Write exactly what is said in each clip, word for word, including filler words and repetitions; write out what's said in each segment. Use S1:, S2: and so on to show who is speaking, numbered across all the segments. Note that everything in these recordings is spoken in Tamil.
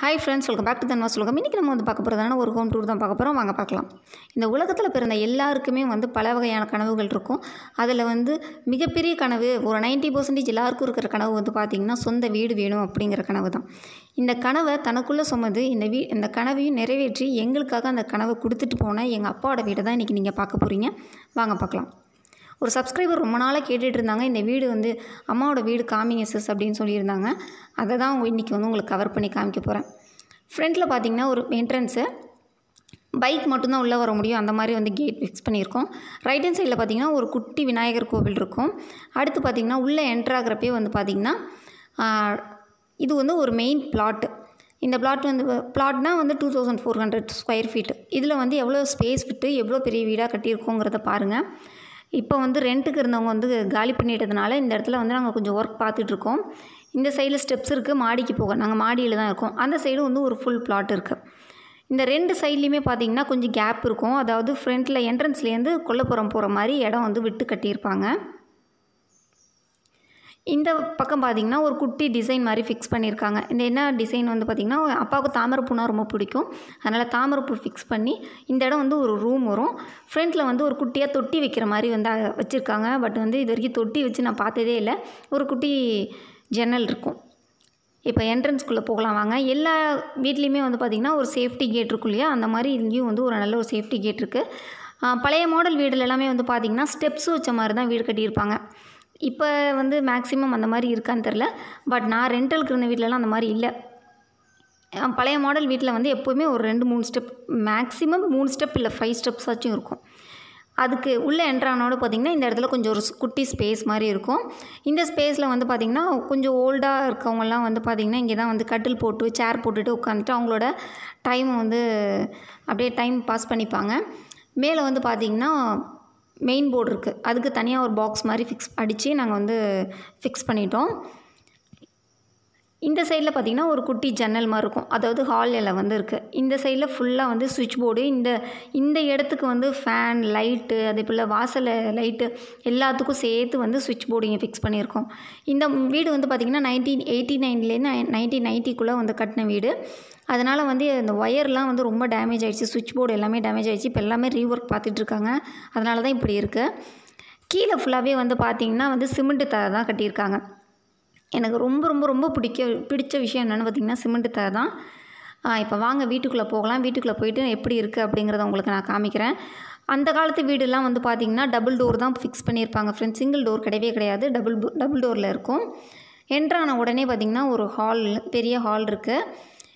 S1: Hi friends, welcome back to தன்வா சுலகம். இன்றைக்கி நம்ம வந்து பார்க்க போகிறதான ஒரு ஹோம் டூர் தான் பார்க்க போகிறோம். வாங்க பார்க்கலாம். இந்த உலகத்தில் பிறந்த எல்லாருக்குமே வந்து பல வகையான கனவுகள் இருக்கும். அதில் வந்து மிகப்பெரிய கனவு, ஒரு நைன்ட்டி பர்சன்டேஜ் எல்லாருக்கும் இருக்கிற கனவு வந்து பார்த்திங்கன்னா சொந்த வீடு வேணும் அப்படிங்கிற கனவு தான். இந்த கனவை தனக்குள்ளே சுமந்து இந்த வீ இந்த கனவையும் நிறைவேற்றி எங்களுக்காக அந்த கனவை கொடுத்துட்டு போன எங்கள் அப்பாவோட வீடை தான் இன்றைக்கி நீங்கள் பார்க்க போகிறீங்க. வாங்க பார்க்கலாம். ஒரு சப்ஸ்கிரைபர் ரொம்ப நாளாக கேட்டுட்டு இருந்தாங்க, இந்த வீடு வந்து அம்மாவோட வீடு காமிங்க சிஸ் அப்படின்னு சொல்லியிருந்தாங்க. அதை தான் இன்றைக்கி வந்து உங்களுக்கு கவர் பண்ணி காமிக்க போகிறேன். ஃப்ரண்ட்டில் பார்த்தீங்கன்னா ஒரு என்ட்ரன்ஸு, பைக் மட்டும்தான் உள்ளே வர முடியும், அந்த மாதிரி வந்து கேட் ஃபிக்ஸ் பண்ணியிருக்கோம். ரைட் ஹேண்ட் சைடில் பார்த்திங்கன்னா ஒரு குட்டி விநாயகர் கோவில் இருக்கும். அடுத்து பார்த்திங்கன்னா உள்ளே என்ட்ராகிறப்பே வந்து பார்த்திங்கன்னா இது வந்து ஒரு மெயின் பிளாட்டு. இந்த பிளாட் வந்து பிளாட்னால் வந்து two thousand four hundred square feet. இதில் வந்து எவ்வளோ ஸ்பேஸ் விட்டு எவ்வளோ பெரிய வீடாக கட்டியிருக்கோங்கிறத பாருங்கள். இப்போ வந்து ரெண்ட்டுக்கு இருந்தவங்க வந்து காலி பண்ணிட்டதுனால இந்த இடத்துல வந்து நாங்கள் கொஞ்சம் ஒர்க் பார்த்துட்ருக்கோம். இந்த சைடில் ஸ்டெப்ஸ் இருக்குது, மாடிக்கு போக நாங்கள் மாடியில் தான் இருக்கோம். அந்த சைடு வந்து ஒரு ஃபுல் பிளாட் இருக்குது. இந்த ரெண்டு சைட்லேயுமே பார்த்திங்கன்னா கொஞ்சம் கேப் இருக்கும். அதாவது ஃப்ரண்ட்டில் என்ட்ரன்ஸ்லேருந்து கொல்லைப்புறம் போகிற மாதிரி இடம் வந்து விட்டு கட்டியிருப்பாங்க. இந்த பக்கம் பார்த்திங்கன்னா ஒரு குட்டி டிசைன் மாதிரி ஃபிக்ஸ் பண்ணியிருக்காங்க. இந்த என்ன டிசைன் வந்து பார்த்திங்கன்னா அப்பாவுக்கு தாமரைப்பூனா ரொம்ப பிடிக்கும், அதனால் தாமரைப்பூ ஃபிக்ஸ் பண்ணி இந்த இடம் வந்து ஒரு ரூம் வரும். ஃப்ரண்ட்டில் வந்து ஒரு குட்டியாக தொட்டி வைக்கிற மாதிரி வந்து வச்சுருக்காங்க. பட் வந்து இது வரைக்கும் தொட்டி வச்சு நான் பார்த்ததே இல்லை. ஒரு குட்டி ஜன்னல் இருக்கும். இப்போ என்ட்ரன்ஸ்குள்ளே போகலாம் வாங்க. எல்லா வீட்லேயுமே வந்து பார்த்திங்கன்னா ஒரு சேஃப்டி கேட் இருக்கும் இல்லையா, அந்த மாதிரி இங்கேயும் வந்து ஒரு நல்ல ஒரு சேஃப்டி கேட் இருக்குது. பழைய மாடல் வீடுல எல்லாமே வந்து பார்த்திங்கன்னா ஸ்டெப்ஸ் வச்ச மாதிரி தான் வீடு கட்டியிருப்பாங்க. இப்போ வந்து மேக்ஸிமம் அந்த மாதிரி இருக்கான்னு தெரில. பட் நான் ரெண்டலுக்கு இருந்த வீட்டிலலாம் அந்த மாதிரி இல்லை. பழைய மாடல் வீட்டில் வந்து எப்போவுமே ஒரு ரெண்டு மூணு ஸ்டெப், மேக்ஸிமம் மூணு ஸ்டெப் இல்லை ஃபைவ் ஸ்டெப்ஸ் ஆச்சும் இருக்கும். அதுக்கு உள்ளே என்ட்ரானோட பார்த்திங்கன்னா இந்த இடத்துல கொஞ்சம் ஒரு குட்டி ஸ்பேஸ் மாதிரி இருக்கும். இந்த ஸ்பேஸில் வந்து பார்த்திங்கன்னா கொஞ்சம் ஓல்டாக இருக்கவங்கலாம் வந்து பார்த்திங்கன்னா இங்கே தான் வந்து கட்டில் போட்டு சேர் போட்டுட்டு உட்காந்துட்டு அவங்களோட டைமை வந்து அப்படியே டைம் பாஸ் பண்ணிப்பாங்க. மேலே வந்து பார்த்திங்கன்னா மெயின் போர்டு இருக்குது, அதுக்கு தனியாக ஒரு பாக்ஸ் மாதிரி ஃபிக்ஸ் அடித்து நாங்கள் வந்து ஃபிக்ஸ் பண்ணிட்டோம். இந்த சைடில் பார்த்திங்கன்னா ஒரு குட்டி ஜன்னல் மாதிரி இருக்கும், அதாவது ஹாலில் வந்து இருக்குது. இந்த சைடில் ஃபுல்லாக வந்து சுவிட்ச் போர்டு, இந்த இந்த இடத்துக்கு வந்து ஃபேன் லைட்டு, அதே போல் வாசலில் லைட்டு எல்லாத்துக்கும் சேர்த்து வந்து சுவிட்ச் போர்டு இங்கே ஃபிக்ஸ் பண்ணியிருக்கோம். இந்த வீடு வந்து பார்த்திங்கன்னா நைன்டீன் எயிட்டி நைன்லேருந்து நைன்டீன் நைன்ட்டிக்குள்ளே வந்து கட்டின வீடு. அதனால் வந்து இந்த ஒயர்லாம் வந்து ரொம்ப டேமேஜ் ஆகிடுச்சு, சுவிட்ச் போர்டு எல்லாமே டேமேஜ் ஆகிடுச்சு. இப்போ எல்லாமே ரீஒர்க் பார்த்துட்ருக்காங்க, அதனால தான் இப்படி இருக்குது. கீழே ஃபுல்லாகவே வந்து பார்த்திங்கன்னா வந்து சிமெண்ட்டு தரை தான் கட்டியிருக்காங்க. எனக்கு ரொம்ப ரொம்ப ரொம்ப பிடிக்க பிடிச்ச விஷயம் என்னென்னு பார்த்திங்கன்னா சிமெண்ட்டு தரை தான். இப்போ வாங்க வீட்டுக்குள்ளே போகலாம். வீட்டுக்குள்ளே போயிட்டு எப்படி இருக்குது அப்படிங்கிறத உங்களுக்கு நான் காமிக்கிறேன். அந்த காலத்து வீடுலாம் வந்து பார்த்திங்கன்னா டபுள் டோர் தான் ஃபிக்ஸ் பண்ணியிருப்பாங்க ஃப்ரெண்ட்ஸ். சிங்கிள் டோர் கிடையவே கிடையாது, டபுள் டபுள் டோரில் இருக்கும். என்ட்ரான உடனே பார்த்திங்கன்னா ஒரு ஹால், பெரிய ஹால் இருக்குது.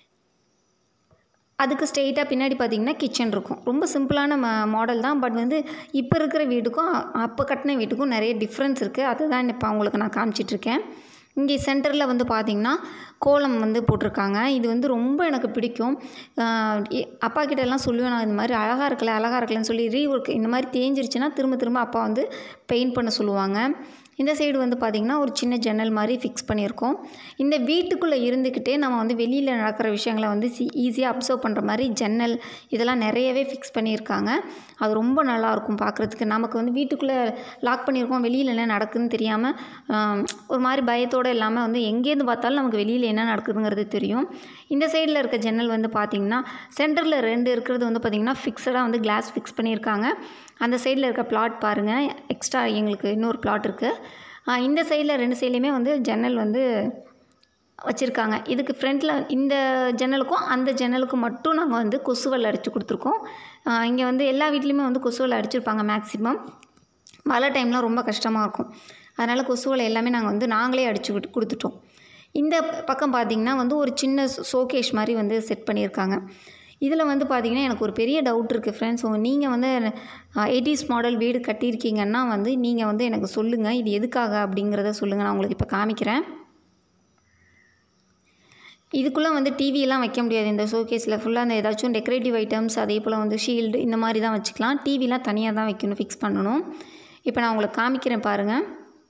S1: அதுக்கு ஸ்ட்ரெயிட்டாக பின்னாடி பார்த்திங்கன்னா கிச்சன் இருக்கும். ரொம்ப சிம்பிளான ம மாடல் தான். பட் வந்து இப்போ இருக்கிற வீட்டுக்கும் அப்போ கட்டின வீட்டுக்கும் நிறைய டிஃப்ரென்ஸ் இருக்குது. அதுதான் இப்போ உங்களுக்கு நான் காமிச்சிட்ருக்கேன். இங்கே சென்டரில் வந்து பார்த்திங்கன்னா கோலம் வந்து போட்டிருக்காங்க. இது வந்து ரொம்ப எனக்கு பிடிக்கும். அப்பா கிட்டெல்லாம் சொல்லுவேன், நான் இந்த மாதிரி அழகாக இருக்கல அழகாக இருக்கலன்னு சொல்லி ரீஒர்க் இந்த மாதிரி தேஞ்சிருச்சுன்னா திரும்ப திரும்ப அப்பா வந்து பெயிண்ட் பண்ண சொல்லுவாங்க. இந்த சைடு வந்து பார்த்திங்கன்னா ஒரு சின்ன ஜன்னல் மாதிரி ஃபிக்ஸ் பண்ணியிருக்கோம். இந்த வீட்டுக்குள்ளே இருந்துக்கிட்டே நம்ம வந்து வெளியில் நடக்கிற விஷயங்களை வந்து சி ஈஸியாக அப்சர்வ் பண்ணுற மாதிரி ஜன்னல் இதெல்லாம் நிறையவே ஃபிக்ஸ் பண்ணியிருக்காங்க. அது ரொம்ப நல்லாயிருக்கும் பார்க்குறதுக்கு. நமக்கு வந்து வீட்டுக்குள்ளே லாக் பண்ணியிருக்கோம், வெளியில் என்ன நடக்குதுன்னு தெரியாமல் ஒரு மாதிரி பயத்தோடு இல்லாமல் வந்து எங்கேருந்து பார்த்தாலும் நமக்கு வெளியில் என்ன நடக்குதுங்கிறது தெரியும். இந்த சைடில் இருக்க ஜன்னல் வந்து பார்த்திங்கன்னா சென்டரில் ரெண்டு இருக்கிறது வந்து பார்த்திங்கன்னா ஃபிக்ஸடாக வந்து கிளாஸ் ஃபிக்ஸ் பண்ணியிருக்காங்க. அந்த சைடில் இருக்க பிளாட் பாருங்கள், எக்ஸ்ட்ரா எங்களுக்கு இன்னொரு பிளாட் இருக்குது. இந்த சைடில் ரெண்டு சைட்லேயுமே வந்து ஜன்னல் வந்து வச்சுருக்காங்க. இதுக்கு ஃப்ரண்ட்டில் இந்த ஜன்னலுக்கும் அந்த ஜன்னலுக்கும் மட்டும் நாங்கள் வந்து கொசுவல் அடித்து கொடுத்துருக்கோம். இங்கே வந்து எல்லா வீட்லேயுமே வந்து கொசுவல் அடிச்சிருப்பாங்க மேக்ஸிமம். மழை டைம்லாம் ரொம்ப கஷ்டமாக இருக்கும், அதனால் கொசுவலை எல்லாமே நாங்கள் வந்து நாங்களே அடித்து விட்டு கொடுத்துட்டோம். இந்த பக்கம் பார்த்திங்கன்னா வந்து ஒரு சின்ன ஷோகேஷ் மாதிரி வந்து செட் பண்ணியிருக்காங்க. இதில் வந்து பார்த்திங்கன்னா எனக்கு ஒரு பெரிய டவுட் இருக்குது ஃப்ரெண்ட்ஸ். நீங்கள் வந்து எயிட்டிஸ் மாடல் வீடு கட்டியிருக்கீங்கன்னா வந்து நீங்கள் வந்து எனக்கு சொல்லுங்கள், இது எதுக்காக அப்படிங்கிறத சொல்லுங்கள். நான் உங்களுக்கு இப்போ காமிக்கிறேன். இதுக்குள்ளே வந்து டிவியெல்லாம் வைக்க முடியாது. இந்த ஷோகேஸில் ஃபுல்லாக அந்த ஏதாச்சும் டெக்கரேட்டிவ் ஐட்டம்ஸ், அதே போல் வந்து ஷீல்டு இந்த மாதிரி தான் வச்சுக்கலாம். டிவிலாம் தனியாக தான் வைக்கணும், ஃபிக்ஸ் பண்ணணும். இப்போ நான் உங்களுக்கு காமிக்கிறேன் பாருங்கள்.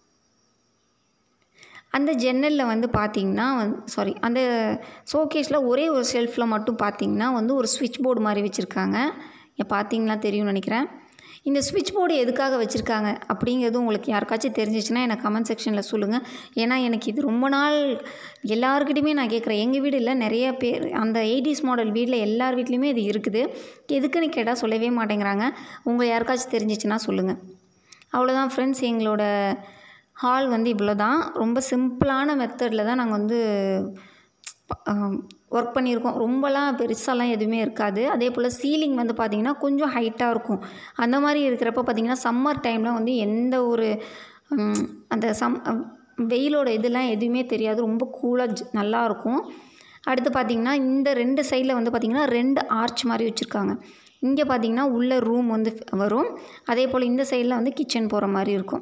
S1: அந்த ஜன்னலில் வந்து பார்த்திங்கன்னா வந் சாரி அந்த ஷோகேஸில் ஒரே ஒரு ஷெல்ஃபில் மட்டும் பார்த்திங்கன்னா வந்து ஒரு சுவிட்ச் போர்டு மாதிரி வச்சுருக்காங்க. இங்கே பார்த்திங்கன்னா தெரியும்னு நினைக்கிறேன். இந்த ஸ்விட்ச் போர்டு எதுக்காக வச்சுருக்காங்க அப்படிங்கிறது உங்களுக்கு யாருக்காச்சும் தெரிஞ்சிச்சுன்னா எனக்கு கமெண்ட் செக்ஷனில் சொல்லுங்கள். ஏன்னா எனக்கு இது ரொம்ப நாள் எல்லாருக்கிட்டையுமே நான் கேட்குறேன். எங்கள் வீடு இல்லை, நிறைய பேர் அந்த எயிட்டிஸ் மாடல் வீட்டில் எல்லார் வீட்லேயுமே இது இருக்குது. எதுக்குன்னு கேட்டால் சொல்லவே மாட்டேங்கிறாங்க. உங்கள் யாருக்காச்சும் தெரிஞ்சிச்சுன்னா சொல்லுங்கள். அவ்வளோதான் ஃப்ரெண்ட்ஸ், எங்களோட ஹால் வந்து இவ்வளோ தான். ரொம்ப சிம்பிளான மெத்தடில் தான் நாங்கள் வந்து ஒர்க் பண்ணியிருக்கோம். ரொம்பலாம் பெருசாலாம் எதுவுமே இருக்காது. அதே போல் சீலிங் வந்து பார்த்திங்கன்னா கொஞ்சம் ஹைட்டாக இருக்கும். அந்த மாதிரி இருக்கிறப்ப பார்த்திங்கன்னா சம்மர் டைமில் வந்து எந்த ஒரு அந்த சம் வெயிலோட இதெல்லாம் எதுவுமே தெரியாது. ரொம்ப கூலாக ஜ நல்லாயிருக்கும். அடுத்து பார்த்திங்கன்னா இந்த ரெண்டு சைடில் வந்து பார்த்திங்கன்னா ரெண்டு ஆர்ச் மாதிரி வச்சுருக்காங்க. இங்கே பார்த்திங்கன்னா உள்ள ரூம் வந்து வரும். அதே போல் இந்த சைடில் வந்து கிச்சன் போகிற மாதிரி இருக்கும்.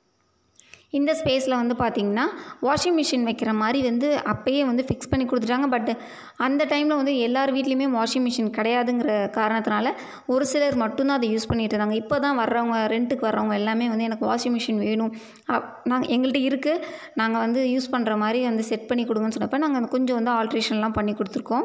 S1: இந்த ஸ்பேஸில் வந்து பார்த்திங்கன்னா வாஷிங் மிஷின் வைக்கிற மாதிரி வந்து அப்போயே வந்து ஃபிக்ஸ் பண்ணி கொடுத்துட்டாங்க. பட் அந்த டைமில் வந்து எல்லார் வீட்லேயுமே வாஷிங் மிஷின் கிடையாதுங்கிற காரணத்தினால ஒரு சிலர் மட்டும்தான் அதை யூஸ் பண்ணிகிட்டு இருந்தாங்க. இப்போ தான் வர்றவங்க, ரெண்ட்டுக்கு வர்றவங்க எல்லாமே வந்து எனக்கு வாஷிங் மிஷின் வேணும், நாங்கள் எங்கள்கிட்ட இருக்குது, நாங்கள் வந்து யூஸ் பண்ணுற மாதிரி வந்து செட் பண்ணி கொடுங்கன்னு சொன்னப்போ நாங்கள் கொஞ்சம் வந்து ஆல்ட்ரேஷன்லாம் பண்ணி கொடுத்துருக்கோம்.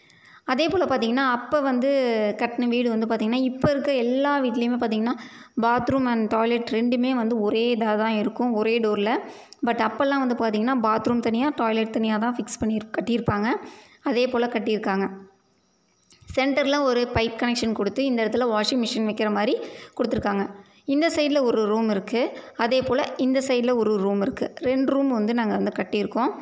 S1: அதே போல் பார்த்திங்கன்னா அப்போ வந்து கட்டின வீடு வந்து பார்த்திங்கன்னா இப்போ இருக்க எல்லா வீட்லேயுமே பார்த்திங்கன்னா பாத்ரூம் அண்ட் டாய்லெட் ரெண்டுமே வந்து ஒரே இதாக தான் இருக்கும், ஒரே டோரில். பட் அப்போல்லாம் வந்து பார்த்திங்கன்னா பாத்ரூம் தனியாக டாய்லெட் தனியாக தான் ஃபிக்ஸ் பண்ணி கட்டியிருப்பாங்க. அதே போல் கட்டியிருக்காங்க. சென்டரில் ஒரு பைப் கனெக்ஷன் கொடுத்து இந்த இடத்துல வாஷிங் மிஷின் வைக்கிற மாதிரி கொடுத்துருக்காங்க. இந்த சைடில் ஒரு ரூம் இருக்குது. அதே போல் இந்த சைடில் ஒரு ரூம் இருக்குது. ரெண்டு ரூம் வந்து நாங்கள் வந்து கட்டியிருக்கோம்.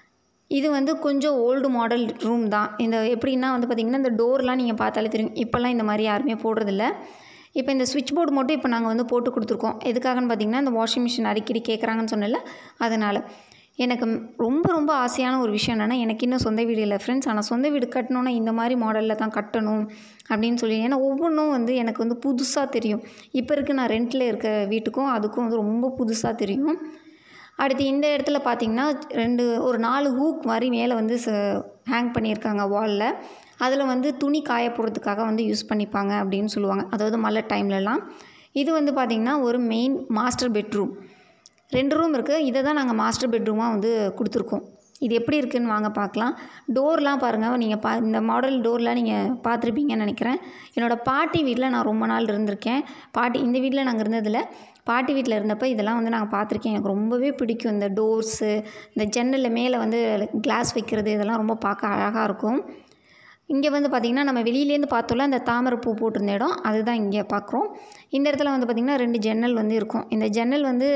S1: இது வந்து கொஞ்சம் ஓல்டு மாடல் ரூம் தான். இந்த எப்படின்னா வந்து பார்த்திங்கன்னா இந்த டோர்லாம் நீங்கள் பார்த்தாலே தெரியும். இப்போல்லாம் இந்த மாதிரி யாருமே போடுறதில்ல. இப்போ இந்த ஸ்விட்ச் போர்டு மட்டும் இப்போ நாங்கள் வந்து போட்டு கொடுத்துருக்கோம். எதுக்காகன்னு பார்த்திங்கன்னா இந்த வாஷிங் மிஷின் அடிக்கடி கேட்குறாங்கன்னு சொன்னல, அதனால். எனக்கு ரொம்ப ரொம்ப ஆசையான ஒரு விஷயம் என்னென்னா, எனக்கு இன்னும் சொந்த வீடு இல்லை ஃப்ரெண்ட்ஸ். ஆனால் சொந்த வீடு கட்டணுன்னா இந்த மாதிரி மாடலில் தான் கட்டணும் அப்படின்னு சொல்லி, ஏன்னா ஒவ்வொன்றும் வந்து எனக்கு வந்து புதுசாக தெரியும். இப்போ இருக்க நான் ரெண்டில் இருக்க வீட்டுக்கும் அதுக்கும் வந்து ரொம்ப புதுசாக தெரியும். அடுத்து இந்த இடத்துல பார்த்திங்கன்னா ரெண்டு ஒரு நாலு ஹூக் மாதிரி மேலே வந்து ச ஹேங் பண்ணியிருக்காங்க வாலில். அதில் வந்து துணி காய போடுறதுக்காக வந்து யூஸ் பண்ணிப்பாங்க அப்படின்னு சொல்லுவாங்க, அதாவது மழை டைம்லலாம். இது வந்து பார்த்திங்கன்னா ஒரு மெயின் மாஸ்டர் பெட்ரூம். ரெண்டு ரூம் இருக்குது. இதை தான் நாங்கள் மாஸ்டர் பெட்ரூமாக வந்து கொடுத்துருக்கோம். இது எப்படி இருக்குதுன்னு வாங்க பார்க்கலாம். டோர்லாம் பாருங்கள், நீங்கள் பா இந்த மாடல் டோர்லாம் நீங்கள் பார்த்துருப்பீங்கன்னு நினைக்கிறேன். என்னோடய பாட்டி வீட்டில் நான் ரொம்ப நாள் இருந்திருக்கேன். பாட்டி இந்த வீட்டில் நாங்கள் இருந்ததில்ல, பாட்டி வீட்டில் இருந்தப்போ இதெல்லாம் வந்து நாங்கள் பார்த்துருக்கேன். எனக்கு ரொம்பவே பிடிக்கும். இந்த டோர்ஸு, இந்த ஜன்னலில் மேலே வந்து கிளாஸ் வைக்கிறது, இதெல்லாம் ரொம்ப பார்க்க அழகாக இருக்கும். இங்கே வந்து பார்த்திங்கன்னா நம்ம வெளியிலேருந்து பார்த்தோம்ல அந்த தாமரை பூ போட்டிருந்த இடம், அதுதான் இங்கே பார்க்குறோம். இந்த இடத்துல வந்து பார்த்திங்கன்னா ரெண்டு ஜன்னல் வந்து இருக்கும். இந்த ஜன்னல் வந்து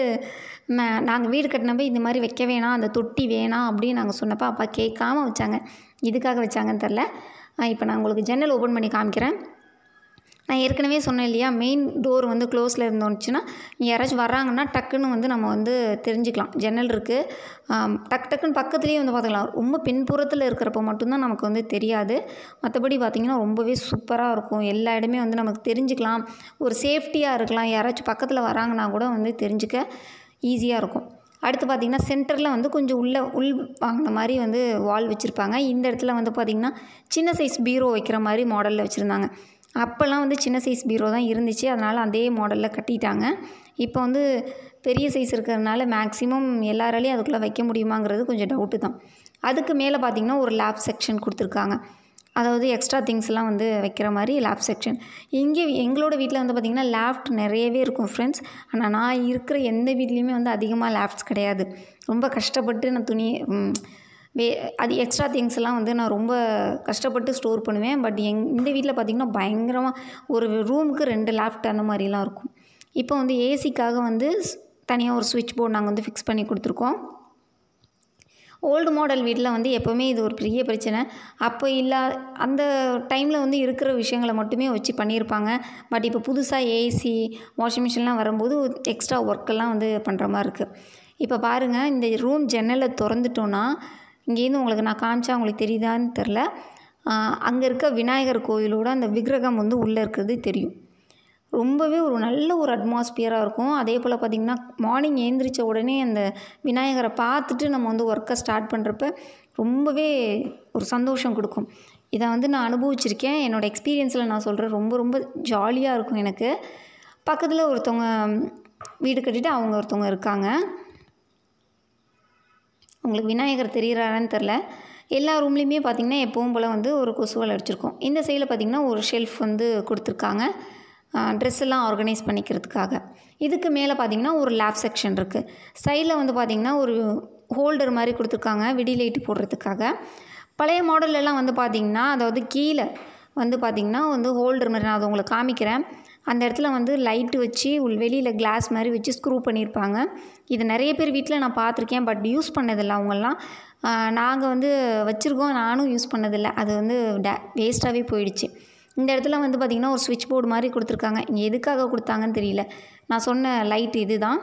S1: நாங்கள் வீடு கட்டினப்போ இந்த மாதிரி வைக்க வேணாம், அந்த தொட்டி வேணாம் அப்படின்னு நாங்கள் சொன்னப்போ அப்பா கேட்காம வச்சாங்க. இதுக்காக வச்சாங்கன்னு தெரில. இப்போ நான் உங்களுக்கு ஜன்னல் ஓப்பன் பண்ணி காமிக்கிறேன். நான் ஏற்கனவே சொன்னேன் இல்லையா, மெயின் டோர் வந்து க்ளோஸில் இருந்துச்சுன்னா யாராச்சும் வர்றாங்கன்னா டக்குன்னு வந்து நம்ம வந்து தெரிஞ்சுக்கலாம். ஜன்னல் இருக்குது, டக்கு டக்குன்னு பக்கத்துலேயே வந்து பார்த்துக்கலாம். ரொம்ப பின்புறத்தில் இருக்கிறப்ப மட்டும்தான் நமக்கு வந்து தெரியாது. மற்றபடி பார்த்திங்கன்னா ரொம்பவே சூப்பராக இருக்கும். எல்லா இடமே வந்து நமக்கு தெரிஞ்சுக்கலாம், ஒரு சேஃப்டியாக இருக்கலாம். யாராச்சும் பக்கத்தில் வராங்கன்னா கூட வந்து தெரிஞ்சுக்க ஈஸியாக இருக்கும். அடுத்து பார்த்திங்கன்னா சென்டரில் வந்து கொஞ்சம் உள்ள உள் வாங்கின மாதிரி வந்து வால் வச்சுருப்பாங்க. இந்த இடத்துல வந்து பார்த்திங்கன்னா சின்ன சைஸ் பீரோ வைக்கிற மாதிரி மாடலில் வச்சுருந்தாங்க. அப்போல்லாம் வந்து சின்ன சைஸ் பீரோ தான் இருந்துச்சு, அதனால் அதே மாடலில் கட்டிட்டாங்க. இப்போ வந்து பெரிய சைஸ் இருக்கிறதுனால மேக்ஸிமம் எல்லாராலையும் அதுக்குள்ளே வைக்க முடியுமாங்கிறது கொஞ்சம் டவுட்டு தான். அதுக்கு மேலே பார்த்திங்கன்னா ஒரு லேப் செக்ஷன் கொடுத்துருக்காங்க. அதாவது எக்ஸ்ட்ரா திங்ஸ்லாம் வந்து வைக்கிற மாதிரி லேப் செக்ஷன். இங்கே எங்களோட வீட்டில் வந்து பார்த்திங்கன்னா லேஃப்ட் நிறையவே இருக்கும் ஃப்ரெண்ட்ஸ். ஆனால் நான் இருக்கிற எந்த வீட்லேயுமே வந்து அதிகமாக லேஃப்ட்ஸ் கிடையாது. ரொம்ப கஷ்டப்பட்டு நான் துணி வே அது எக்ஸ்ட்ரா திங்ஸ்லாம் வந்து நான் ரொம்ப கஷ்டப்பட்டு ஸ்டோர் பண்ணுவேன். பட் எங் இந்த வீட்டில் பார்த்திங்கன்னா பயங்கரமாக ஒரு ரூமுக்கு ரெண்டு லேஃப்ட் அந்த மாதிரிலாம் இருக்கும். இப்போ வந்து ஏசிக்காக வந்து தனியாக ஒரு ஸ்விட்ச் போர்டு நாங்கள் வந்து ஃபிக்ஸ் பண்ணி கொடுத்துருக்கோம். ஓல்டு மாடல் வீட்டில் வந்து எப்போவுமே இது ஒரு பெரிய பிரச்சனை. அப்போ இல்லா அந்த டைமில் வந்து இருக்கிற விஷயங்களை மட்டுமே வச்சு பண்ணியிருப்பாங்க. பட் இப்போ புதுசாக ஏசி, வாஷிங் மிஷின்லாம் வரும்போது எக்ஸ்ட்ரா ஒர்க்கெல்லாம் வந்து பண்ணுற மாதிரி இருக்குது. இப்போ பாருங்கள், இந்த ரூம் ஜன்னலை திறந்துட்டோன்னா இங்கேருந்து உங்களுக்கு நான் காமிச்சா உங்களுக்கு தெரியுதான்னு தெரில, அங்கே இருக்க விநாயகர் கோயிலோட அந்த விக்கிரகம் வந்து உள்ளே இருக்கிறது தெரியும். ரொம்பவே ஒரு நல்ல ஒரு அட்மாஸ்பியராக இருக்கும். அதே போல் பார்த்திங்கன்னா மார்னிங் எழுந்திரிச்ச உடனே அந்த விநாயகரை பார்த்துட்டு நம்ம வந்து ஒர்க்கை ஸ்டார்ட் பண்ணுறப்ப ரொம்பவே ஒரு சந்தோஷம் கொடுக்கும். இதை வந்து நான் அனுபவிச்சிருக்கேன். என்னோடய எக்ஸ்பீரியன்ஸில் நான் சொல்கிறேன். ரொம்ப ரொம்ப ஜாலியாக இருக்கும் எனக்கு. பக்கத்தில் ஒருத்தவங்க வீடு கட்டிட்டு அவங்க ஒருத்தவங்க இருக்காங்க. உங்களுக்கு விநாயகர் தெரிகிறாரான்னு தெரில. எல்லா ரூம்லேயுமே பார்த்திங்கன்னா எப்பவும் போல் வந்து ஒரு கொசுவலை அடிச்சிருக்கோம். இந்த சைடில் பார்த்திங்கன்னா ஒரு ஷெல்ஃப் வந்து கொடுத்துருக்காங்க. ட்ரெஸ் எல்லாம் ஆர்கனைஸ் பண்ணிக்கிறதுக்காக. இதுக்கு மேலே பார்த்தீங்கன்னா ஒரு லேப் செக்ஷன் இருக்குது. சைடில் வந்து பார்த்திங்கன்னா ஒரு ஹோல்டர் மாதிரி கொடுத்துருக்காங்க விடி லைட்டு போடுறதுக்காக. பழைய மாடல்லலாம் வந்து பார்த்திங்கன்னா அதாவது கீழே வந்து பார்த்திங்கன்னா வந்து ஹோல்டர் மாதிரி, நான் அதை உங்களுக்கு காமிக்கிறேன். அந்த இடத்துல வந்து லைட்டு வச்சு உள் வெளியில் கிளாஸ் மாதிரி வச்சு ஸ்க்ரூ பண்ணியிருப்பாங்க. இது நிறைய பேர் வீட்டில் நான் பார்த்துருக்கேன், பட் யூஸ் பண்ணதில்லை அவங்கெல்லாம். நாங்கள் வந்து வச்சுருக்கோம், நானும் யூஸ் பண்ணதில்லை. அது வந்து டே வேஸ்ட்டாகவே போயிடுச்சு. இந்த இடத்துல வந்து பார்த்திங்கன்னா ஒரு ஸ்விட்ச் போர்டு மாதிரி கொடுத்துருக்காங்க. இங்கே எதுக்காக கொடுத்தாங்கன்னு தெரியல. நான் சொன்ன லைட் இது தான்,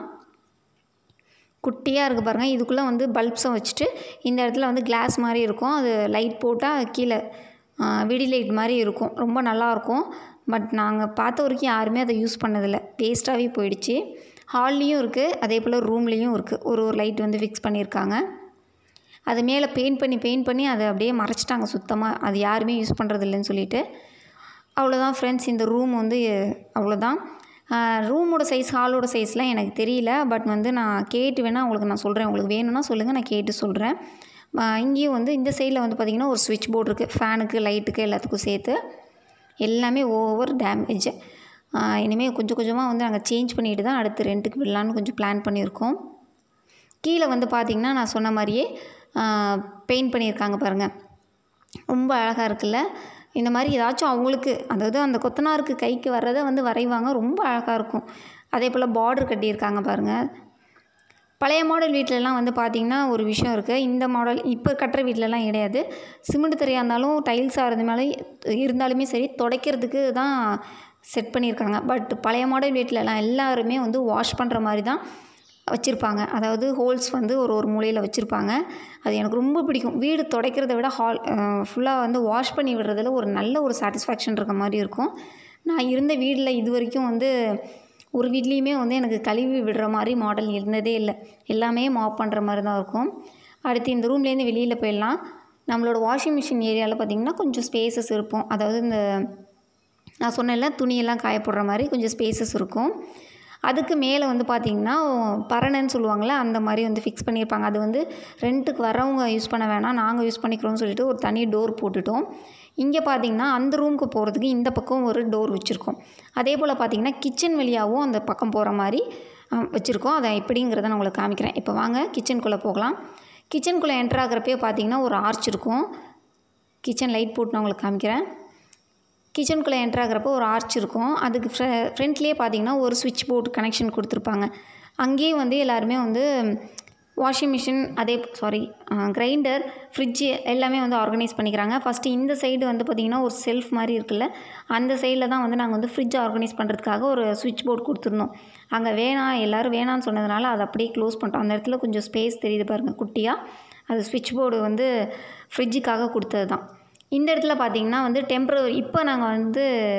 S1: குட்டியாக இருக்குது பாருங்கள். இதுக்குள்ளே வந்து பல்ப்ஸும் வச்சுட்டு இந்த இடத்துல வந்து கிளாஸ் மாதிரி இருக்கும். அது லைட் போட்டால் கீழே விடி லைட் மாதிரி இருக்கும், ரொம்ப நல்லாயிருக்கும். பட் நாங்கள் பார்த்த வரைக்கும் யாருமே அதை யூஸ் பண்ணதில்லை, வேஸ்ட்டாகவே போயிடுச்சு. ஹால்லேயும் இருக்குது, அதே போல் ரூம்லேயும் இருக்குது. ஒரு ஒரு லைட் வந்து ஃபிக்ஸ் பண்ணியிருக்காங்க. அது மேலே பெயிண்ட் பண்ணி பெயிண்ட் பண்ணி அதை அப்படியே மறைச்சிட்டாங்க சுத்தமாக, அது யாருமே யூஸ் பண்ணுறதில்லன்னு சொல்லிட்டு. அவ்வளோதான் ஃப்ரெண்ட்ஸ், இந்த ரூம் வந்து அவ்வளோதான். ரூமோட சைஸ் ஹாலோட சைஸ்லாம் எனக்கு தெரியல, பட் வந்து நான் கேட்டு வேணால் உங்களுக்கு நான் சொல்கிறேன். உங்களுக்கு வேணும்னா சொல்லுங்கள், நான் கேட்டு சொல்கிறேன். இங்கேயும் வந்து இந்த சைடில் வந்து பார்த்திங்கன்னா ஒரு ஸ்விட்ச் போர்டு இருக்குது, ஃபேனுக்கு லைட்டுக்கு எல்லாத்துக்கும் சேர்த்து. எல்லாமே ஓவர் டேமேஜ். இனிமேல் கொஞ்சம் கொஞ்சமாக வந்து நாங்கள் சேஞ்ச் பண்ணிட்டு தான் அடுத்து ரெண்ட்டுக்கு விடலான்னு கொஞ்சம் பிளான் பண்ணியிருக்கோம். கீழே வந்து பார்த்திங்கன்னா நான் சொன்ன மாதிரியே பெயிண்ட் பண்ணியிருக்காங்க பாருங்கள், ரொம்ப அழகாக இருக்குல்ல. இந்த மாதிரி ஏதாச்சும் அவங்களுக்கு, அதாவது அந்த கொத்தனாருக்கு கைக்கு வர்றதை வந்து வரைவாங்க, ரொம்ப அழகாக இருக்கும். அதே போல் பார்டர் கட்டியிருக்காங்க பாருங்கள். பழைய மாடல் வீட்டிலலாம் வந்து பார்த்திங்கன்னா ஒரு விஷயம் இருக்குது, இந்த மாடல் இப்போ கட்டுற வீட்டிலலாம் கிடையாது. சிமெண்ட் தரையாக இருந்தாலும் டைல்ஸாக இருந்த மேலே இருந்தாலுமே சரி துடைக்கிறதுக்கு தான் செட் பண்ணியிருக்காங்க. பட் பழைய மாடல் வீட்டிலலாம் எல்லாருமே வந்து வாஷ் பண்ணுற மாதிரி தான் வச்சுருப்பாங்க. அதாவது ஹோல்ஸ் வந்து ஒரு ஒரு மூலையில் வச்சுருப்பாங்க. அது எனக்கு ரொம்ப பிடிக்கும். வீடு துடைக்கிறத விட ஹால் ஃபுல்லாக வந்து வாஷ் பண்ணி விடுறதுல ஒரு நல்ல ஒரு சாட்டிஸ்ஃபேக்ஷன் இருக்க மாதிரி இருக்கும். நான் இருந்த வீட்டில் இது வரைக்கும் வந்து ஒரு வீட்லேயுமே வந்து எனக்கு கழுவி விடுற மாதிரி மாடல் இருந்ததே இல்லை. எல்லாமே மாப் பண்ணுற மாதிரி தான் இருக்கும். அடுத்து இந்த ரூம்லேருந்து வெளியில் போயிடலாம். நம்மளோட வாஷிங் மிஷின் ஏரியாவில் பார்த்திங்கன்னா கொஞ்சம் ஸ்பேசஸ் இருக்கும். அதாவது இந்த நான் சொன்னேன்ல துணியெல்லாம் காய போடுற மாதிரி கொஞ்சம் ஸ்பேசஸ் இருக்கும். அதுக்கு மேலே வந்து பார்த்திங்கன்னா பரணன்னு சொல்லுவாங்கள்ல, அந்த மாதிரி வந்து ஃபிக்ஸ் பண்ணியிருப்பாங்க. அது வந்து ரெண்ட்டுக்கு வரவங்க யூஸ் பண்ண வேணாம், நாங்கள் யூஸ் பண்ணிக்கிறோம்னு சொல்லிட்டு ஒரு தனி டோர் போட்டுட்டோம். இங்கே பார்த்திங்கன்னா அந்த ரூமுக்கு போகிறதுக்கு இந்த பக்கம் ஒரு டோர் வச்சுருக்கோம். அதே போல் பார்த்திங்கன்னா கிச்சன் வழியாகவும் அந்த பக்கம் போகிற மாதிரி வச்சுருக்கோம். அதை எப்படிங்கிறத நான் உங்களுக்கு காமிக்கிறேன். இப்போ வாங்க கிச்சனுக்குள்ளே போகலாம். கிச்சனுக்குள்ளே என்ட்ரு ஆகிறப்பே பார்த்திங்கன்னா ஒரு ஆர்ச் இருக்கும். கிச்சன் லைட் போட்டு நான் உங்களுக்கு காமிக்கிறேன். கிச்சனுக்குள்ளே என்ட்ரு ஆகிறப்போ ஒரு ஆர்ச் இருக்கும். அதுக்கு ஃப்ர ஃப்ரண்ட்லேயே பார்த்திங்கன்னா ஒரு ஸ்விட்ச் போர்டு கனெக்ஷன் கொடுத்துருப்பாங்க. அங்கேயும் வந்து எல்லாருமே வந்து வாஷிங் மிஷின், அதே சாரி கிரைண்டர், ஃப்ரிட்ஜு எல்லாமே வந்து ஆர்கனைஸ் பண்ணிக்கிறாங்க. ஃபஸ்ட்டு இந்த சைடு வந்து பார்த்திங்கன்னா ஒரு செல்ஃப் மாதிரி இருக்குல்ல, அந்த சைடில் தான் வந்து நாங்கள் வந்து ஃப்ரிட்ஜ் ஆர்கனைஸ் பண்ணுறதுக்காக ஒரு ஸ்விட்ச் போர்டு கொடுத்துருந்தோம். அங்கே வேணாம், எல்லோரும் வேணான்னு சொன்னதுனால அதை அப்படியே க்ளோஸ் பண்ணிட்டோம். அந்த இடத்துல கொஞ்சம் ஸ்பேஸ் தெரியுது பாருங்கள் குட்டியாக, அது ஸ்விட்ச் போர்டு வந்து ஃப்ரிட்ஜுக்காக கொடுத்தது தான். இந்த இடத்துல பார்த்திங்கன்னா வந்து டெம்பரவரி இப்போ நாங்கள் வந்து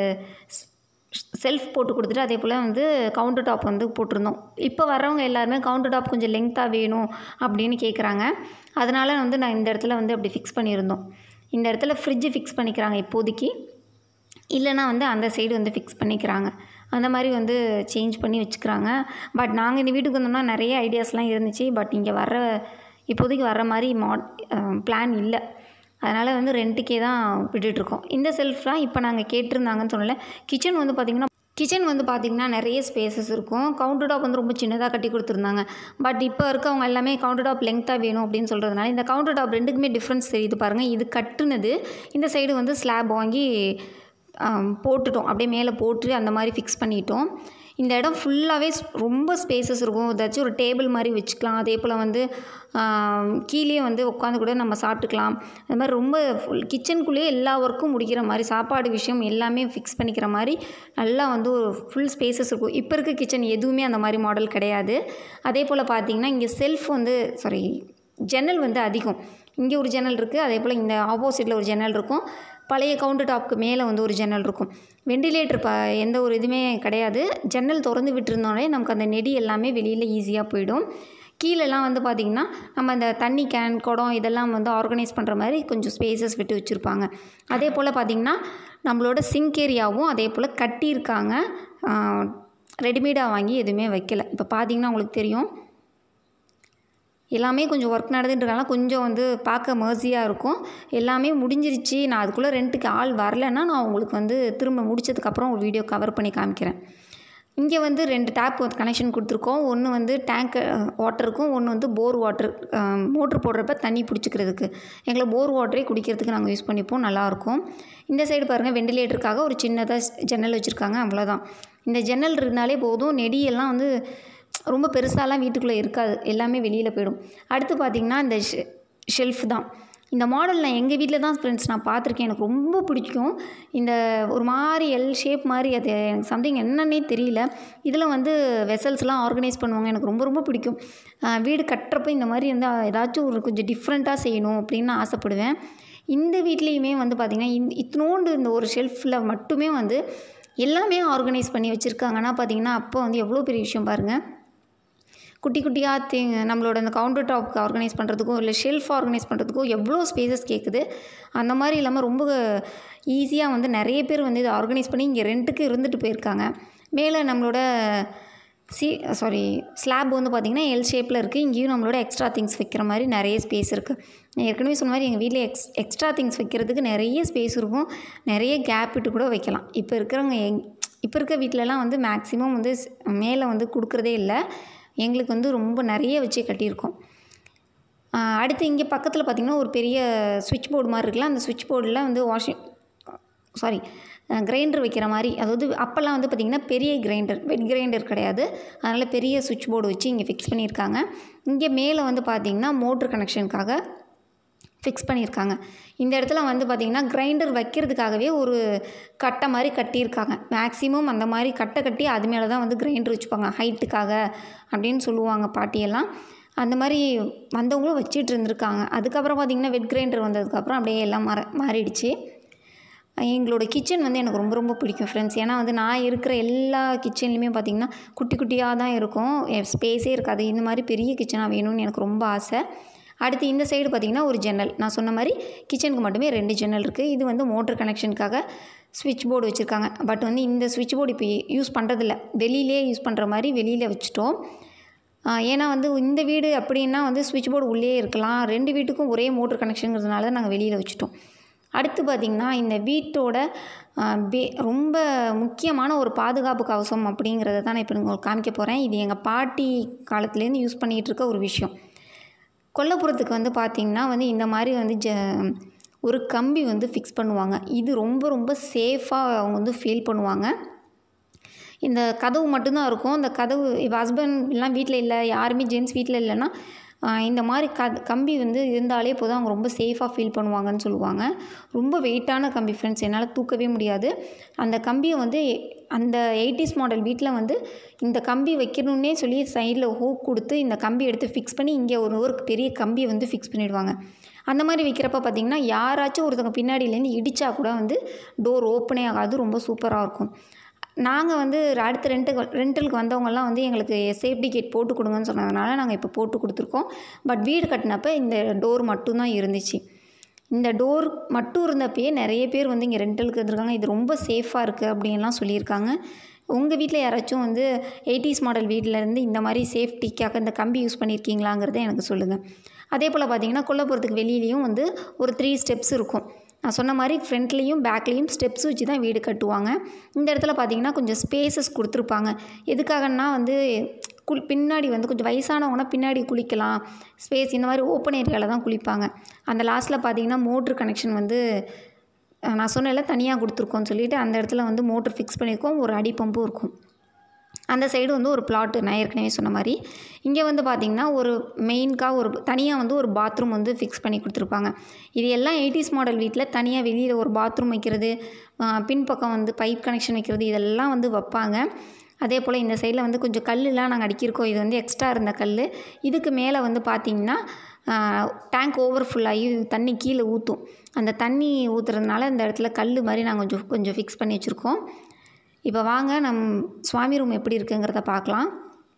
S1: செல்ஃப் போட்டு கொடுத்துட்டு அதே போல் வந்து கவுண்டர் டாப் வந்து போட்டிருந்தோம். இப்போ வர்றவங்க எல்லாருமே கவுண்டர் டாப் கொஞ்சம் லெங்க்த்தாக வேணும் அப்படின்னு கேட்குறாங்க. அதனால் வந்து நான் இந்த இடத்துல வந்து அப்படி ஃபிக்ஸ் பண்ணியிருந்தோம். இந்த இடத்துல ஃப்ரிட்ஜு ஃபிக்ஸ் பண்ணிக்கிறாங்க இப்போதைக்கு, இல்லைனா வந்து அந்த சைடு வந்து ஃபிக்ஸ் பண்ணிக்கிறாங்க. அந்த மாதிரி வந்து சேஞ்ச் பண்ணி வச்சுக்கிறாங்க. பட் நாங்கள் இந்த வீட்டுக்கு வந்தோம்னா நிறைய ஐடியாஸ்லாம் இருந்துச்சு. பட் இங்கே வர இப்போதைக்கு வர்ற மாதிரி மாட் பிளான் இல்லை. அதனால் வந்து ரெண்ட்டுக்கே தான் விட்டுட்ருக்கோம். இந்த செல்ஃப்லாம் இப்போ நாங்கள் கேட்டிருந்தாங்கன்னு சொன்னல. கிச்சன் வந்து பார்த்திங்கன்னா கிச்சன் வந்து பார்த்திங்கன்னா நிறைய ஸ்பேசஸ் இருக்கும். கவுண்டர் டாப் வந்து ரொம்ப சின்னதாக கட்டி கொடுத்துருந்தாங்க. பட் இப்போ இருக்கவங்க எல்லாமே கவுண்டர் டாப் லெங்க்த்தாக வேணும் அப்படின்னு சொல்கிறதுனால இந்த கவுண்டர் டாப் ரெண்டுக்குமே டிஃப்ரென்ஸ் தெரியுது பாருங்கள். இது கட்டுனது, இந்த சைடு வந்து ஸ்லாப் வாங்கி போட்டுட்டோம், அப்படியே மேலே போட்டு அந்த மாதிரி ஃபிக்ஸ் பண்ணிட்டோம். இந்த இடம் ஃபுல்லாகவே ரொம்ப ஸ்பேசஸ் இருக்கும். ஏதாச்சும் ஒரு டேபிள் மாதிரி வச்சுக்கலாம். அதே போல் வந்து கீழே வந்து உட்காந்து கூட நம்ம சாப்பிட்டுக்கலாம். அது மாதிரி ரொம்ப ஃபுல் கிச்சனுக்குள்ளேயே எல்லா ஒர்க்கும் முடிக்கிற மாதிரி, சாப்பாடு விஷயம் எல்லாமே ஃபிக்ஸ் பண்ணிக்கிற மாதிரி நல்லா வந்து ஒரு ஃபுல் ஸ்பேசஸ் இருக்கும். இப்போ இருக்க கிச்சன் எதுவுமே அந்த மாதிரி மாடல் கிடையாது. அதே போல் பார்த்திங்கன்னா இங்கே செல்ஃப் வந்து சாரி ஜன்னல் வந்து அதிகம். இங்கே ஒரு ஜன்னல் இருக்குது, அதே போல் இந்த ஆப்போசிட்டில் ஒரு ஜன்னல் இருக்கும். பழைய கவுண்டர் டாப்புக்கு மேலே வந்து ஒரு ஜன்னல் இருக்கும். வெண்டிலேட்டர் ப எந்த ஒரு இதுவுமே கிடையாது. ஜன்னல் திறந்து விட்டுருந்தோடனே நமக்கு அந்த நெடி எல்லாமே வெளியில் ஈஸியாக போயிடும். கீழெல்லாம் வந்து பார்த்திங்கன்னா நம்ம இந்த தண்ணி கேன், குடம் இதெல்லாம் வந்து ஆர்கனைஸ் பண்ணுற மாதிரி கொஞ்சம் ஸ்பேசஸ் விட்டு வச்சுருப்பாங்க. அதே போல் பார்த்திங்கன்னா நம்மளோட சிங்க் ஏரியாவும் அதே போல் கட்டியிருக்காங்க. ரெடிமேடாக வாங்கி எதுவுமே வைக்கலை. இப்போ பார்த்திங்கன்னா உங்களுக்கு தெரியும், எல்லாமே கொஞ்சம் ஒர்க் நடந்துட்டுருக்கனால கொஞ்சம் வந்து பார்க்க மர்ஸியாக இருக்கும். எல்லாமே முடிஞ்சிருச்சு, நான் அதுக்குள்ளே ரெண்ட்டுக்கு ஆள் வரலைன்னா நான் உங்களுக்கு வந்து திரும்ப முடிச்சதுக்கப்புறம் ஒரு வீடியோ கவர் பண்ணி காமிக்கிறேன். இங்கே வந்து ரெண்டு டேப் வந்து கனெக்ஷன் கொடுத்துருக்கோம். ஒன்று வந்து டேங்க் வாட்டருக்கும், ஒன்று வந்து போர் வாட்டர் மோட்ரு போடுறப்ப தண்ணி பிடிச்சிக்கிறதுக்கு. எங்களை போர் வாட்டரே குடிக்கிறதுக்கு நாங்கள் யூஸ் பண்ணிப்போம், நல்லாயிருக்கும். இந்த சைடு பாருங்கள், வெண்டிலேட்டருக்காக ஒரு சின்னதாக ஜன்னல் வச்சுருக்காங்க, அவ்வளோதான். இந்த ஜன்னல் இருந்தாலே போதும். நெடியெல்லாம் வந்து ரொம்ப பெருசாலாம் வீட்டுக்குள்ளே இருக்காது, எல்லாமே வெளியில் போயிடும். அடுத்து பார்த்திங்கன்னா இந்த ஷெ ஷெல்ஃப் தான். இந்த மாடல் நான் எங்கள் வீட்டில் தான் ஃப்ரெண்ட்ஸ் நான் பார்த்துருக்கேன். எனக்கு ரொம்ப பிடிக்கும். இந்த ஒரு மாதிரி எல் ஷேப் மாதிரி, அது எனக்கு சம்திங் என்னன்னே தெரியல. இதில் வந்து வெசல்ஸ்லாம் ஆர்கனைஸ் பண்ணுவாங்க, எனக்கு ரொம்ப ரொம்ப பிடிக்கும். வீடு கட்டுறப்போ இந்த மாதிரி வந்து ஏதாச்சும் ஒரு கொஞ்சம் டிஃப்ரெண்ட்டாக செய்யணும் அப்படின்னு நான் ஆசைப்படுவேன். இந்த வீட்லேயுமே வந்து பார்த்திங்கன்னா இந் இத்தினோண்டு இந்த ஒரு ஷெல்ஃபில் மட்டுமே வந்து எல்லாமே ஆர்கனைஸ் பண்ணி வச்சுருக்காங்கன்னா பார்த்திங்கன்னா அப்போ வந்து எவ்வளோ பெரிய விஷயம் பாருங்கள். குட்டி குட்டியாக தே நம்மளோட அந்த கவுண்டர் டாப்க்கு ஆர்கனைஸ் பண்ணுறதுக்கும் இல்லை ஷெல்ஃப் ஆர்கனைஸ் பண்ணுறதுக்கும் எவ்வளோ ஸ்பேசஸ் கேட்குது. அந்த மாதிரி இல்லாமல் ரொம்ப ஈஸியாக வந்து நிறைய பேர் வந்து இதை ஆர்கனைஸ் பண்ணி இங்கே ரெண்ட்டுக்கு இருந்துட்டு போயிருக்காங்க. மேலே நம்மளோட சி சாரி ஸ்லாப் வந்து பார்த்திங்கன்னா எல் ஷேப்பில் இருக்குது. இங்கேயும் நம்மளோட எக்ஸ்ட்ரா திங்ஸ் வைக்கிற மாதிரி நிறைய ஸ்பேஸ் இருக்குது. நான் ஏற்கனவே சொன்ன மாதிரி எங்கள் வீட்டில் எக்ஸ் எக்ஸ்ட்ரா திங்ஸ் வைக்கிறதுக்கு நிறைய ஸ்பேஸ் இருக்கும். நிறைய கேப் விட்டு கூட வைக்கலாம். இப்போ இருக்கிறவங்க எங் இப்போ இருக்க வீட்டிலலாம் வந்து மேக்ஸிமம் வந்து மேலே வந்து கொடுக்குறதே இல்லை. எங்களுக்கு வந்து ரொம்ப நிறைய வச்சு கட்டியிருக்கோம். அடுத்து இங்கே பக்கத்தில் பார்த்திங்கன்னா ஒரு பெரிய சுவிட்ச் போர்டு மாதிரி இருக்குல்ல, அந்த சுவிட்ச் போர்டில் வந்து வாஷிங் சாரி கிரைண்டர் வைக்கிற மாதிரி, அதாவது அப்போல்லாம் வந்து பார்த்திங்கன்னா பெரிய கிரைண்டர், வெட் கிரைண்டர் கிடையாது, அதனால் பெரிய சுவிட்ச் போர்டு வச்சு இங்கே ஃபிக்ஸ் பண்ணியிருக்காங்க. இங்கே மேலே வந்து பார்த்திங்கன்னா மோட்ரு கனெக்ஷனுக்காக ஃபிக்ஸ் பண்ணியிருக்காங்க. இந்த இடத்துல வந்து பார்த்திங்கன்னா கிரைண்டர் வைக்கிறதுக்காகவே ஒரு கட்டை மாதிரி கட்டியிருக்காங்க. மேக்ஸிமம் அந்த மாதிரி கட்டை கட்டி அது மேலே தான் வந்து கிரைண்டர் வச்சுப்பாங்க, ஹைட்டுக்காக அப்படின்னு சொல்லுவாங்க பாட்டியெல்லாம். அந்த மாதிரி வந்தவங்களும் வச்சிட்டு இருந்திருக்காங்க. அதுக்கப்புறம் பார்த்திங்கன்னா வெட் கிரைண்டர் வந்ததுக்கப்புறம் அப்படியே எல்லாம் மாற மாறிடுச்சு. எங்களோட கிச்சன் வந்து எனக்கு ரொம்ப ரொம்ப பிடிக்கும் ஃப்ரெண்ட்ஸ். ஏன்னா வந்து நான் இருக்கிற எல்லா கிச்சன்லேயுமே பார்த்திங்கன்னா குட்டி குட்டியாக தான் இருக்கும், ஸ்பேஸே இருக்காது. இந்த மாதிரி பெரிய கிச்சனாக வேணும்னு எனக்கு ரொம்ப ஆசை. அடுத்து இந்த சைடு பார்த்திங்கன்னா ஒரு ஜன்னல், நான் சொன்ன மாதிரி கிச்சனுக்கு மட்டுமே ரெண்டு ஜன்னல் இருக்குது. இது வந்து மோட்ரு கனெக்ஷனுக்காக ஸ்விட்ச் போர்டு வச்சுருக்காங்க. பட் வந்து இந்த ஸ்விட்ச் போர்டு இப்போ யூஸ் பண்ணுறதில்ல, வெளியிலே யூஸ் பண்ணுற மாதிரி வெளியில் வச்சுட்டோம். ஏன்னா வந்து இந்த வீடு அப்படின்னா வந்து ஸ்விட்ச் போர்டு உள்ளே இருக்கலாம். ரெண்டு வீட்டுக்கும் ஒரே மோட்ரு கனெக்ஷனுங்கிறதுனால தான் நாங்கள் வெளியில் வச்சுட்டோம். அடுத்து பார்த்திங்கன்னா இந்த வீட்டோட பே ரொம்ப முக்கியமான ஒரு பாதுகாப்பு கவசம் அப்படிங்கிறத தான் நான் இப்போ உங்களுக்கு காமிக்க போகிறேன். இது எங்கள் பாட்டி காலத்துலேருந்து யூஸ் பண்ணிகிட்டு இருக்க ஒரு விஷயம். கொல்லைப்புறத்துக்கு வந்து பார்த்திங்கன்னா வந்து இந்த மாதிரி வந்து ஜ ஒரு கம்பி வந்து ஃபிக்ஸ் பண்ணுவாங்க. இது ரொம்ப ரொம்ப சேஃபாக அவங்க வந்து ஃபீல் பண்ணுவாங்க. இந்த கதவு மட்டும்தான் இருக்கும். அந்த கதவு இப்போ ஹஸ்பண்ட்லாம் வீட்டில் இல்லை, யாருமே ஜென்ட்ஸ் வீட்டில் இல்லைன்னா இந்த மாதிரி க கம்பி வந்து இருந்தாலே போதும் அவங்க ரொம்ப சேஃபாக ஃபீல் பண்ணுவாங்கன்னு சொல்லுவாங்க. ரொம்ப வெயிட்டான கம்பி ஃப்ரெண்ட்ஸ், என்னால் தூக்கவே முடியாது. அந்த கம்பியை வந்து அந்த எயிட்டிஸ் மாடல் வீட்டில் வந்து இந்த கம்பி வைக்கணுன்னே சொல்லி சைடில் ஹூக் கொடுத்து இந்த கம்பி எடுத்து ஃபிக்ஸ் பண்ணி இங்கே ஒரு ஒரு பெரிய கம்பியை வந்து ஃபிக்ஸ் பண்ணிவிடுவாங்க. அந்த மாதிரி வைக்கிறப்ப பார்த்திங்கன்னா யாராச்சும் ஒருத்தவங்க பின்னாடியிலேருந்து இடித்தா கூட வந்து டோர் ஓப்பனே ஆகாது, ரொம்ப சூப்பராக இருக்கும். நாங்கள் வந்து அடுத்த ரெண்ட்டுக்கு ரெண்டலுக்கு வந்தவங்கலாம் வந்து எங்களுக்கு சேஃப்டி கேட் போட்டு கொடுங்கன்னு சொன்னதுனால நாங்கள் இப்போ போட்டு கொடுத்துருக்கோம். பட் வீடு கட்டினப்போ இந்த டோர் மட்டும்தான் இருந்துச்சு. இந்த டோர் மட்டும் இருந்தப்பயே நிறைய பேர் வந்து இங்கே ரெண்டலுக்கு இருந்திருக்காங்க. இது ரொம்ப சேஃபாக இருக்குது அப்படின்லாம் சொல்லியிருக்காங்க. உங்கள் வீட்டில் யாராச்சும் வந்து எயிட்டிஸ் மாடல் வீட்டிலேருந்து இந்த மாதிரி சேஃப்டிக்காக இந்த கம்பி யூஸ் பண்ணியிருக்கீங்களாங்கிறத எனக்கு சொல்லுங்கள். அதே போல் பார்த்திங்கன்னா கொல்லைப்புறத்துக்கு வெளியிலையும் வந்து ஒரு த்ரீ ஸ்டெப்ஸ் இருக்கும். நான் சொன்ன மாதிரி ஃப்ரண்ட்லேயும் பேக்லேயும் ஸ்டெப்ஸ் வச்சு தான் வீடு கட்டுவாங்க. இந்த இடத்துல பார்த்திங்கன்னா கொஞ்சம் ஸ்பேசஸ் கொடுத்துருப்பாங்க. எதுக்காகன்னா வந்து குள் பின்னாடி வந்து கொஞ்சம் வயசானவங்கன்னா பின்னாடி குளிக்கலாம், ஸ்பேஸ் இந்த மாதிரி ஓப்பன் ஏரியாவில் தான் குளிப்பாங்க. அந்த லாஸ்ட்டில் பார்த்திங்கன்னா மோட்ரு கனெக்ஷன் வந்து நான் சொன்னேன்ல தனியாக கொடுத்துருக்கோன்னு சொல்லிவிட்டு அந்த இடத்துல வந்து மோட்ரு ஃபிக்ஸ் பண்ணியிருக்கோம். ஒரு அடி பம்பும் இருக்கும். அந்த சைடு வந்து ஒரு பிளாட்டு நான் ஏற்கனவே சொன்ன மாதிரி. இங்கே வந்து பார்த்திங்கன்னா ஒரு மெயின்காக ஒரு தனியாக வந்து ஒரு பாத்ரூம் வந்து ஃபிக்ஸ் பண்ணி கொடுத்துருப்பாங்க. இது எல்லாம் எயிட்டிஸ் மாடல் வீட்டில் தனியாக வெளியில் ஒரு பாத்ரூம் வைக்கிறது, பின்பக்கம் வந்து பைப் கனெக்ஷன் வைக்கிறது, இதெல்லாம் வந்து வைப்பாங்க. அதே போல் இந்த சைடில் வந்து கொஞ்சம் கல்லுலாம் நாங்கள் அடிக்கிருக்கோம். இது வந்து எக்ஸ்ட்ரா இருந்த கல். இதுக்கு மேலே வந்து பார்த்திங்கன்னா டேங்க் ஓவர் ஃபுல்லாகி தண்ணி கீழே ஊற்றும். அந்த தண்ணி ஊற்றுறதுனால இந்த இடத்துல கல் மாதிரி நாங்கள் கொஞ்சம் கொஞ்சம் ஃபிக்ஸ் பண்ணி வச்சுருக்கோம். இப்போ வாங்க நம் சுவாமி ரூம் எப்படி இருக்குங்கிறத பார்க்கலாம்.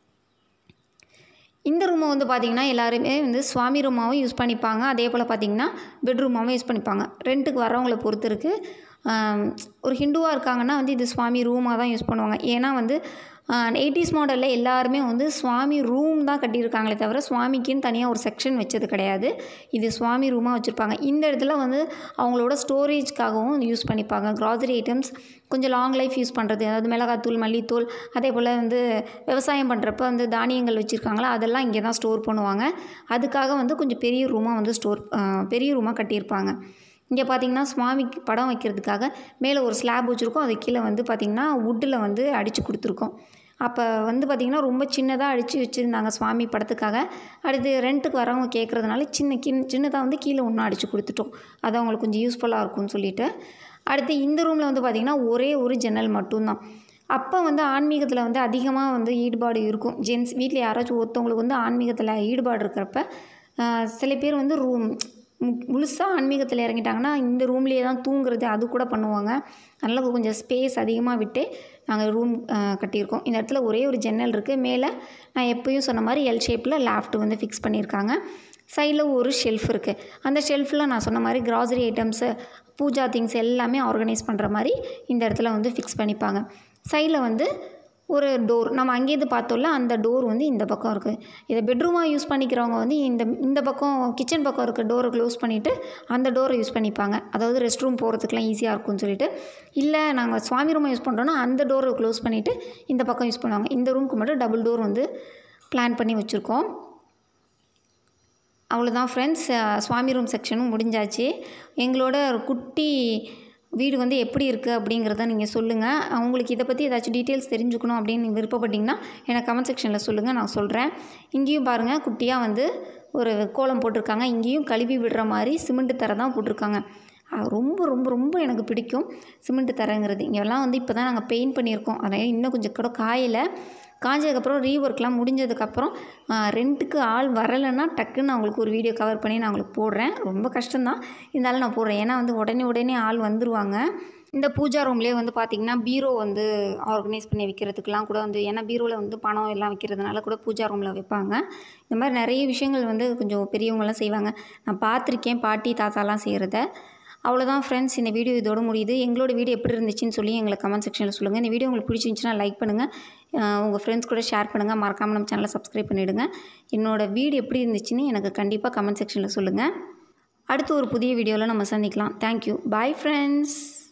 S1: இந்த ரூமை வந்து பார்த்திங்கன்னா எல்லாருமே வந்து சுவாமி ரூமாகவும் யூஸ் பண்ணிப்பாங்க. அதே போல் பார்த்திங்கன்னா பெட்ரூமாகவும் யூஸ் பண்ணிப்பாங்க. ரெண்ட்டுக்கு வரவங்களை பொறுத்து இருக்குது. ஒரு ஹிந்துவாக இருக்காங்கன்னா வந்து இது சுவாமி ரூமாக தான் யூஸ் பண்ணுவாங்க. ஏன்னா வந்து எயிட்டிஸ் மாடலில் எல்லாருமே வந்து சுவாமி ரூம் தான் கட்டியிருக்காங்களே தவிர சுவாமிக்குன்னு தனியாக ஒரு செக்ஷன் வச்சது கிடையாது. இது சுவாமி ரூமாக வச்சுருப்பாங்க. இந்த இடத்துல வந்து அவங்களோட ஸ்டோரேஜ்க்காகவும் யூஸ் பண்ணிப்பாங்க. கிராசரி ஐட்டம்ஸ் கொஞ்சம் லாங் லைஃப் யூஸ் பண்ணுறது, அதாவது மிளகாத்தூள், மல்லித்தூள், அதே போல் வந்து விவசாயம் பண்ணுறப்ப வந்து தானியங்கள் வச்சுருக்காங்களா அதெல்லாம் இங்கே தான் ஸ்டோர் பண்ணுவாங்க. அதுக்காக வந்து கொஞ்சம் பெரிய ரூமாக வந்து ஸ்டோர் பெரிய ரூமாக கட்டியிருப்பாங்க. இங்கே பார்த்திங்கன்னா சுவாமிக்கு படம் வைக்கிறதுக்காக மேலே ஒரு ஸ்லாப் வச்சுருக்கோம். அது கீழே வந்து பார்த்திங்கன்னா வுட்டில் வந்து அடித்து கொடுத்துருக்கோம். அப்போ வந்து பார்த்திங்கன்னா ரொம்ப சின்னதாக அடித்து வச்சுருந்தாங்க சுவாமி படத்துக்காக. அடுத்து ரெண்ட்டுக்கு வரவங்க கேட்குறதுனால சின்ன கின் சின்னதாக வந்து கீழே ஒன்றும் அடித்து கொடுத்துட்டோம். அது அவங்களுக்கு கொஞ்சம் யூஸ்ஃபுல்லாக இருக்கும்னு சொல்லிட்டு. அடுத்து இந்த ரூமில் வந்து பார்த்திங்கன்னா ஒரே ஒரு ஜன்னல் மட்டும்தான். அப்போ வந்து ஆன்மீகத்தில் வந்து அதிகமாக வந்து ஈடுபாடு இருக்கும். ஜென்ஸ் வீட்டில் யாராச்சும் ஒருத்தவங்களுக்கு வந்து ஆன்மீகத்தில் ஈடுபாடு இருக்கிறப்ப சில பேர் வந்து ரூம் முழுசாக ஆன்மீகத்தில் இறங்கிட்டாங்கன்னா இந்த ரூம்லேயே தான் தூங்குறது அது கூட பண்ணுவாங்க. அதனால் கொஞ்சம் ஸ்பேஸ் அதிகமாக விட்டு நாங்கள் ரூம் கட்டியிருக்கோம். இந்த இடத்துல ஒரே ஒரு ஜன்னல் இருக்குது. மேலே நான் எப்பயும் சொன்ன மாதிரி எல் ஷேப்பில் லேஃப்ட் வந்து ஃபிக்ஸ் பண்ணியிருக்காங்க. சைடில் ஒரு ஷெல்ஃப் இருக்குது. அந்த ஷெல்ஃபில் நான் சொன்ன மாதிரி கிராசரி ஐட்டம்ஸு, பூஜா திங்ஸ் எல்லாமே ஆர்கனைஸ் பண்ணுற மாதிரி இந்த இடத்துல வந்து ஃபிக்ஸ் பண்ணிப்பாங்க. சைடில் வந்து ஒரு டோர் நம்ம அங்கேருந்து பார்த்தோம்ல அந்த டோர் வந்து இந்த பக்கம் இருக்குது. இதை பெட்ரூமாக யூஸ் பண்ணிக்கிறவங்க வந்து இந்த இந்த பக்கம் கிச்சன் பக்கம் இருக்க டோரை க்ளோஸ் பண்ணிவிட்டு அந்த டோரை யூஸ் பண்ணிப்பாங்க. அதாவது ரெஸ்ட் ரூம் போகிறதுக்குலாம் ஈஸியாக இருக்கும்னு சொல்லிட்டு. இல்லை நாங்கள் சுவாமி ரூமை யூஸ் பண்ணுறோன்னா அந்த டோரை க்ளோஸ் பண்ணிவிட்டு இந்த பக்கம் யூஸ் பண்ணுவாங்க. இந்த ரூமுக்கு மட்டும் டபுள் டோர் வந்து பிளான் பண்ணி வச்சுருக்கோம். அவ்வளோதான் ஃப்ரெண்ட்ஸ், சுவாமி ரூம் செக்ஷனும் முடிஞ்சாச்சு. எங்களோட ஒரு குட்டி வீடு வந்து எப்படி இருக்குது அப்படிங்கிறத நீங்கள் சொல்லுங்கள். உங்களுக்கு இதை பற்றி ஏதாச்சும் டீட்டெயில்ஸ் தெரிஞ்சுக்கணும் அப்படின்னு நீங்கள் விருப்பப்பட்டிங்கன்னா எனக்கு கமெண்ட் செக்ஷனில் சொல்லுங்கள், நான் சொல்கிறேன். இங்கேயும் பாருங்கள் குட்டியாக வந்து ஒரு கோலம் போட்டிருக்காங்க. இங்கேயும் கழுவி விடுற மாதிரி சிமெண்ட் தரை தான் போட்டிருக்காங்க. ரொம்ப ரொம்ப ரொம்ப எனக்கு பிடிக்கும் சிமெண்ட் தரைங்கிறது. இங்கெல்லாம் வந்து இப்போ தான் நாங்கள் பெயிண்ட் பண்ணியிருக்கோம். அதனால் இன்னும் கொஞ்சம் கூட காயலை. காஞ்சதுக்கப்புறம் ரீஒர்க்லாம் முடிஞ்சதுக்கப்புறம் ரெண்ட்டுக்கு ஆள் வரலைன்னா டக்குன்னு நான் உங்களுக்கு ஒரு வீடியோ கவர் பண்ணி நான் உங்களுக்கு போடுறேன். ரொம்ப கஷ்டம்தான், இருந்தாலும் நான் போடுறேன். ஏன்னா வந்து உடனே உடனே ஆள் வந்துடுவாங்க. இந்த பூஜா ரூம்லேயே வந்து பார்த்திங்கன்னா பீரோ வந்து ஆர்கனைஸ் பண்ணி வைக்கிறதுக்கெலாம் கூட வந்து, ஏன்னா பீரோவில் வந்து பணம் எல்லாம் வைக்கிறதுனால கூட பூஜா ரூமில் வைப்பாங்க. இந்த மாதிரி நிறைய விஷயங்கள் வந்து கொஞ்சம் பெரியவங்களாம் செய்வாங்க. நான் பார்த்துருக்கேன் பாட்டி தாத்தாலாம் செய்கிறத. அவ்வளோதான் ஃப்ரெண்ட்ஸ், இந்த வீடியோ இதோட முடியுது. எங்களோட வீடியோ எப்படி இருந்துச்சுன்னு சொல்லி எங்களை கமெண்ட் செக்ஷனில் சொல்லுங்கள். இந்த வீடியோ உங்களுக்கு பிடிச்சிருந்துச்சுன்னா லைக் பண்ணுங்கள், உங்கள் ஃப்ரெண்ட்ஸ் கூட ஷேர் பண்ணுங்கள். மறக்காமல் நம்ம சேனலை சப்ஸ்கிரைப் பண்ணிவிடுங்க. என்னோடய வீடியோ எப்படி இருந்துச்சுன்னு எனக்கு கண்டிப்பாக கமெண்ட் செக்ஷனில் சொல்லுங்கள். அடுத்து ஒரு புதிய வீடியோவில் நம்ம சந்திக்கலாம். Thank you, bye friends.